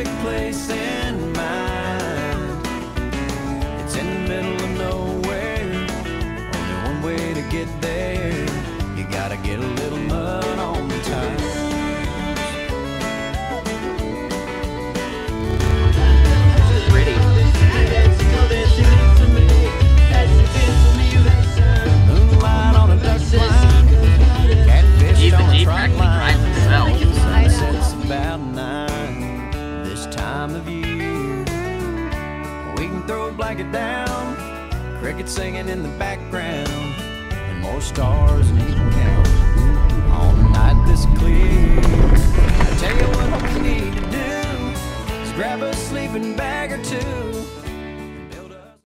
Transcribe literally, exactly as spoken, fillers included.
perfect place in mind. It's in the middle of nowhere, only one way to get there. You gotta get a little mud on the tires. Moonlight on a duck line, catfish on a trot line. Sunset's about nine this time of year. We can throw a blanket down, crickets singing in the background, and more stars than you can count on a night this clear. I tell you what we need to do is grab a sleeping bag or two